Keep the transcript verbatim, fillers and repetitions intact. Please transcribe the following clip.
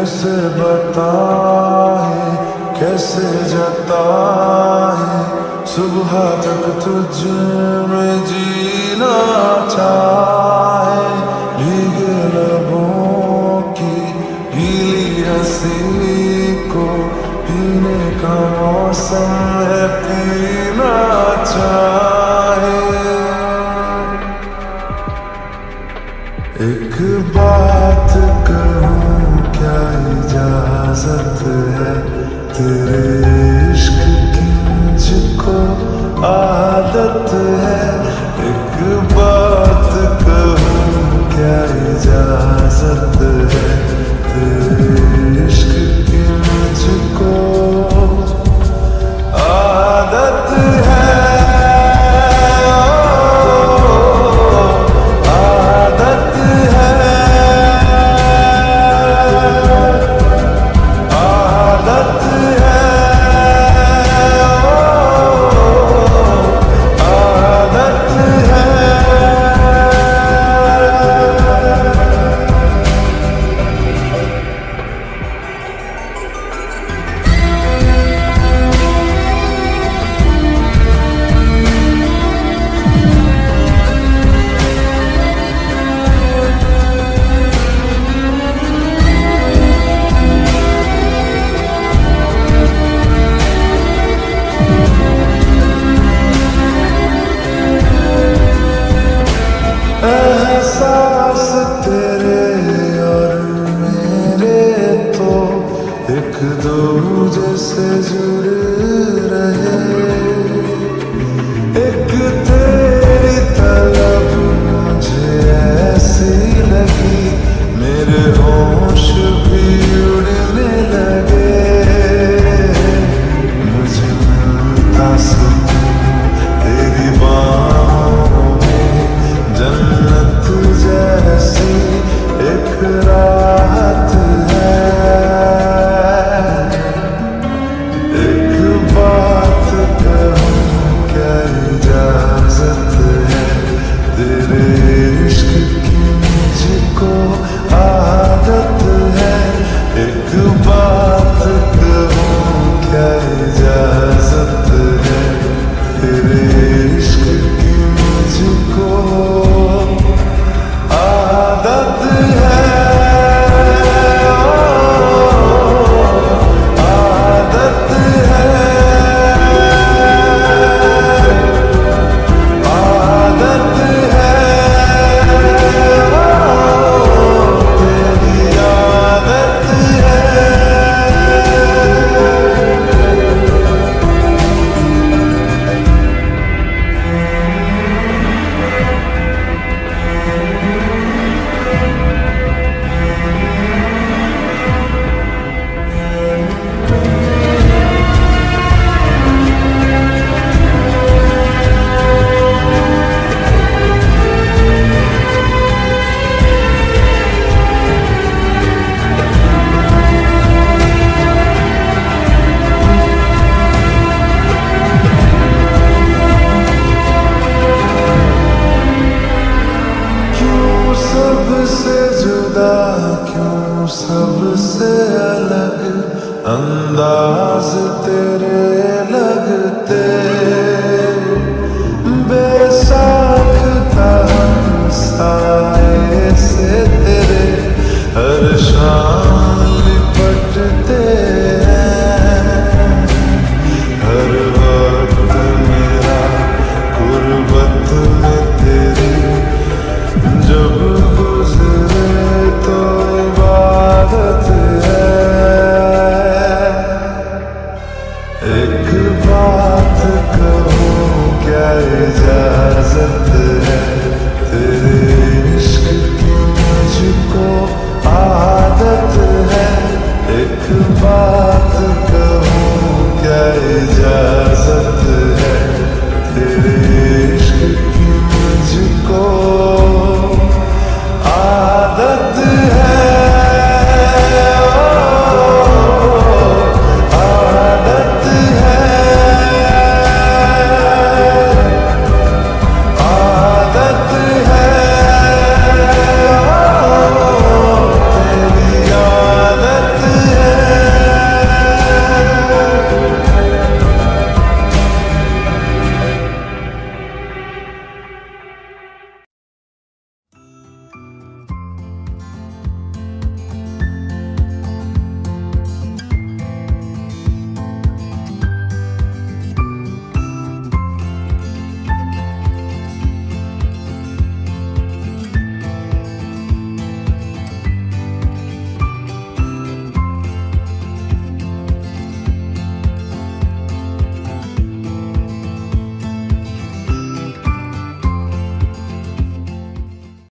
कैसे बताए, कैसे जताए, सुबह तक तुझ में जीना चाहे। भीगे लबों की गीली हंसी को पीने का मौसम है, पीना चाहे। एक बात कहूँ क्या इजाजत है, तेरे इश्क की मुझको आदत है। एक बात कहूँ क्या इजाजत है, तेरे इश्क की मुझको आदत है। एहसास तेरे और मेरे तो एक दूजे से जुड़ रहे। एक तेरी तलब मुझे ऐसी लगी, मेरे होश भी उड़ने लगे। मुझे मिलता सुकून तेरी बाहों में, जन्नत जैसी एक राहत है। एक बात कहूँ क्या इजाजत है, तेरे इश्क की मुझको आदत है। एक बात कहूँ क्या इजाजत है, तेरे इश्क की मुझको आदत है। आदत है, आदत है, तेरी आदत है। सबसे जुदा क्यों, सबसे अलग अंदाज तेरे लगते। बेसाख्ता साए से तेरे हर शाम लिपटते हैं। हर वक्त मेरा गुर्बत में तेरी जब गुजरे तो इबादत है। एक बात कहूँ क्या इजाजत है, तेरे इश्क की मुझको आदत है। एक बात कहूँ क्या इजाजत